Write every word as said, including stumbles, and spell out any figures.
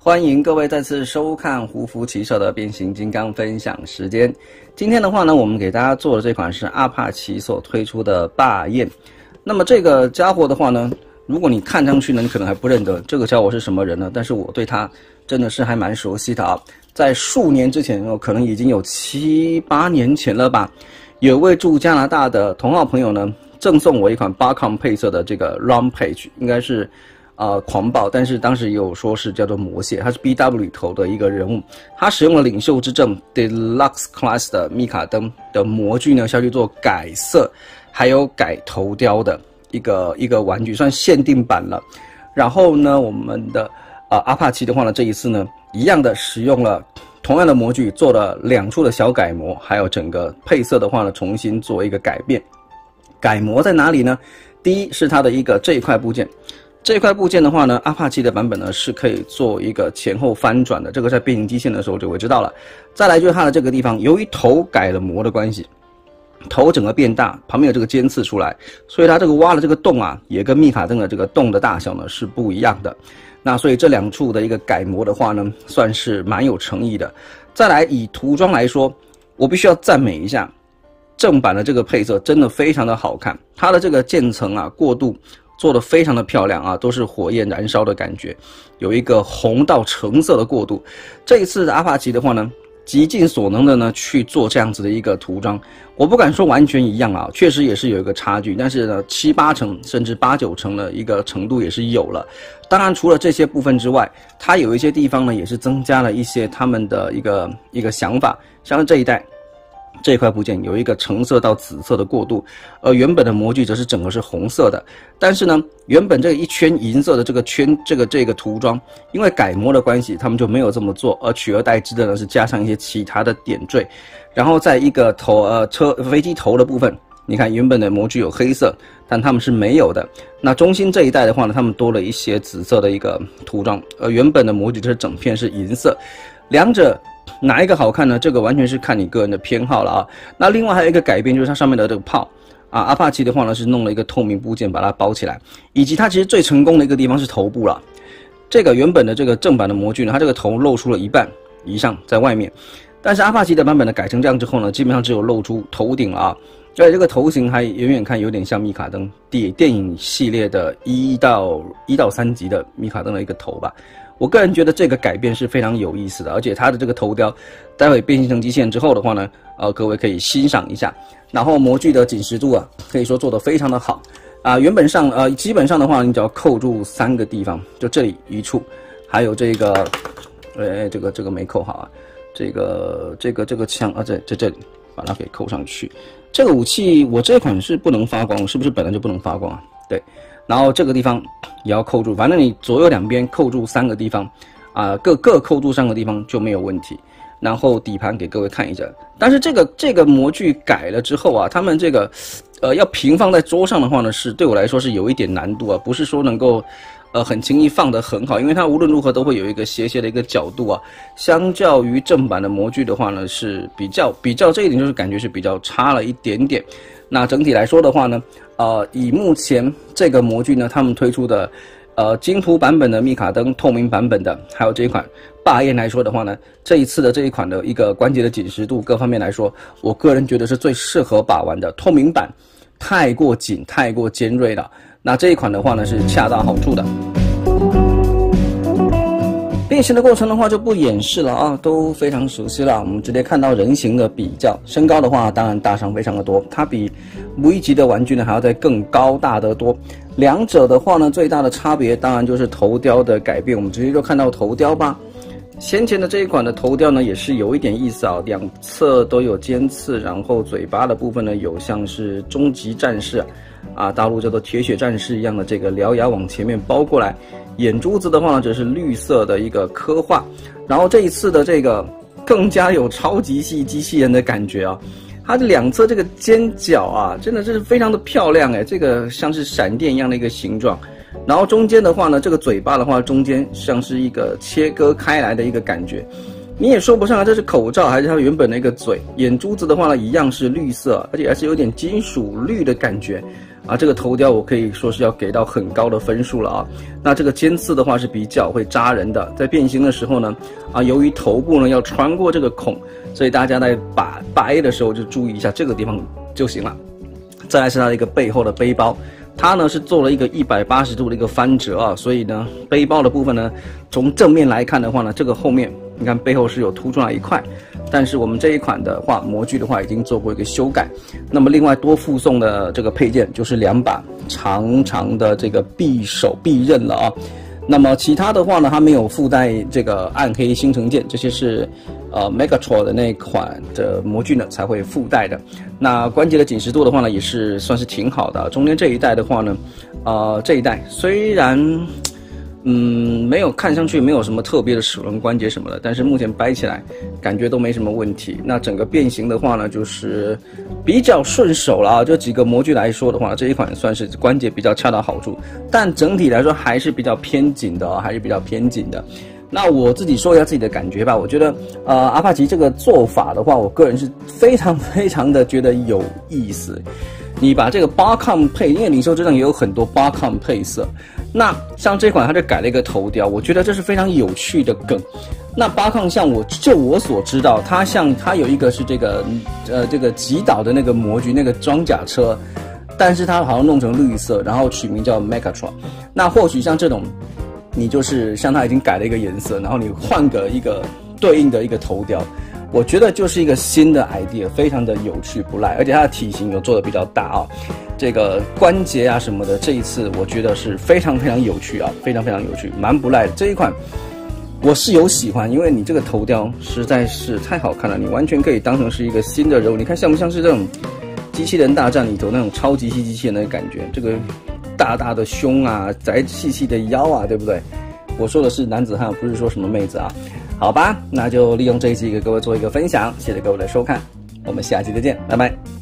欢迎各位再次收看胡服骑手的变形金刚分享时间。今天的话呢，我们给大家做的这款是阿帕奇所推出的霸焰。那么这个家伙的话呢，如果你看上去呢，你可能还不认得这个家伙是什么人呢？但是我对他真的是还蛮熟悉的啊。在数年之前，可能已经有七八年前了吧，有位住加拿大的同好朋友呢，赠送我一款八抗配色的这个 Rampage， 应该是。呃，狂暴，但是当时也有说是叫做魔蟹，他是 B W 里头的一个人物，他使用了领袖之证 Deluxe Class 的密卡登的模具呢，下去做改色，还有改头雕的一个一个玩具，算限定版了。然后呢，我们的呃阿帕奇的话呢，这一次呢，一样的使用了同样的模具，做了两处的小改模，还有整个配色的话呢，重新做一个改变。改模在哪里呢？第一是它的一个这一块部件。这块部件的话呢，阿帕奇的版本呢是可以做一个前后翻转的，这个在变形机械的时候就会知道了。再来就是它的这个地方，由于头改了模的关系，头整个变大，旁边有这个尖刺出来，所以它这个挖的这个洞啊，也跟密卡登的这个洞的大小呢是不一样的。那所以这两处的一个改模的话呢，算是蛮有诚意的。再来以涂装来说，我必须要赞美一下正版的这个配色，真的非常的好看，它的这个渐层啊过渡。做得非常的漂亮啊，都是火焰燃烧的感觉，有一个红到橙色的过渡。这一次的阿帕奇的话呢，极尽所能的呢去做这样子的一个涂装，我不敢说完全一样啊，确实也是有一个差距，但是呢七八成甚至八九成的一个程度也是有了。当然除了这些部分之外，它有一些地方呢也是增加了一些他们的一个一个想法，像是这一代。这块部件有一个橙色到紫色的过渡，而原本的模具则是整个是红色的。但是呢，原本这一圈银色的这个圈，这个这个涂装，因为改模的关系，他们就没有这么做，而取而代之的呢是加上一些其他的点缀。然后在一个头呃车飞机头的部分，你看原本的模具有黑色，但他们是没有的。那中心这一代的话呢，他们多了一些紫色的一个涂装，而原本的模具就是整片是银色，两者。哪一个好看呢？这个完全是看你个人的偏好了啊。那另外还有一个改变，就是它上面的这个炮啊，阿帕奇的话呢是弄了一个透明部件把它包起来，以及它其实最成功的一个地方是头部了。这个原本的这个正版的模具呢，它这个头露出了一半以上在外面，但是阿帕奇的版本呢改成这样之后呢，基本上只有露出头顶了啊。而且这个头型还远远看有点像密卡登电电影系列的一到一到三集的密卡登的一个头吧。我个人觉得这个改变是非常有意思的，而且它的这个头雕，待会变形成机械之后的话呢，呃，各位可以欣赏一下。然后模具的紧实度啊，可以说做得非常的好啊、呃。原本上呃，基本上的话，你只要扣住三个地方，就这里一处，还有这个，呃，这个这个没扣好啊，这个这个这个枪啊，在在这里把它给扣上去。这个武器我这款是不能发光，是不是本来就不能发光啊？对。然后这个地方也要扣住，反正你左右两边扣住三个地方，啊、呃，各各扣住三个地方就没有问题。然后底盘给各位看一下，但是这个这个模具改了之后啊，他们这个，呃，要平放在桌上的话呢，是对我来说是有一点难度啊，不是说能够，呃，很轻易放得很好，因为它无论如何都会有一个斜斜的一个角度啊。相较于正版的模具的话呢，是比较比较这一点就是感觉是比较差了一点点。那整体来说的话呢，呃，以目前这个模具呢，他们推出的，呃，金涂版本的密卡登透明版本的，还有这一款霸焰来说的话呢，这一次的这一款的一个关节的紧实度各方面来说，我个人觉得是最适合把玩的。透明版太过紧，太过尖锐了，那这一款的话呢是恰到好处的。变形的过程的话就不演示了啊，都非常熟悉了。我们直接看到人形的比较，身高的话当然大上非常的多，它比 V 级的玩具呢还要再更高大得多。两者的话呢，最大的差别当然就是头雕的改变，我们直接就看到头雕吧。先前的这一款的头雕呢也是有一点意思啊，两侧都有尖刺，然后嘴巴的部分呢有像是终极战士啊，大陆叫做铁血战士一样的这个獠牙往前面包过来。眼珠子的话呢，则是绿色的一个刻画，然后这一次的这个更加有超级系机器人的感觉啊，它的两侧这个尖角啊，真的是非常的漂亮哎，这个像是闪电一样的一个形状，然后中间的话呢，这个嘴巴的话，中间像是一个切割开来的一个感觉，你也说不上来这是口罩还是它原本的一个嘴。眼珠子的话呢，一样是绿色，而且还是有点金属绿的感觉。 啊，这个头雕我可以说是要给到很高的分数了啊。那这个尖刺的话是比较会扎人的，在变形的时候呢，啊，由于头部呢要穿过这个孔，所以大家在把把 A 的时候就注意一下这个地方就行了。再来是它的一个背后的背包。它呢是做了一个一百八十度的一个翻折啊，所以呢背包的部分呢，从正面来看的话呢，这个后面你看背后是有凸出来一块，但是我们这一款的话模具的话已经做过一个修改。那么另外多附送的这个配件就是两把长长的这个匕首匕刃了啊。那么其他的话呢，它没有附带这个暗黑星辰剑，这些是呃 Megatron 的那款的模具呢才会附带的。那关节的紧实度的话呢，也是算是挺好的。中间这一代的话呢，呃这一代虽然嗯没有看上去没有什么特别的齿轮关节什么的，但是目前掰起来感觉都没什么问题。那整个变形的话呢，就是比较顺手了啊。这几个模具来说的话，这一款算是关节比较恰到好处，但整体来说还是比较偏紧的啊，还是比较偏紧的。那我自己说一下自己的感觉吧，我觉得呃阿帕奇这个做法的话，我个人是非常非常的觉得有意思。你把这个八抗配，因为领袖之杖也有很多八抗配色，那像这款它就改了一个头雕，我觉得这是非常有趣的梗。那八抗像我就我所知道，它像它有一个是这个呃这个极岛的那个模具那个装甲车，但是它好像弄成绿色，然后取名叫 Megatron。那或许像这种，你就是像它已经改了一个颜色，然后你换个一个对应的一个头雕。我觉得就是一个新的 idea， 非常的有趣不赖，而且它的体型有做的比较大啊，这个关节啊什么的，这一次我觉得是非常非常有趣啊，非常非常有趣，蛮不赖的。这一款我是有喜欢，因为你这个头雕实在是太好看了，你完全可以当成是一个新的人物。你看像不像是这种机器人大战里头那种超级系机器人的感觉？这个大大的胸啊，窄细细的腰啊，对不对？我说的是男子汉，不是说什么妹子啊。好吧，那就利用这一期给各位做一个分享，谢谢各位的收看，我们下期再见，拜拜。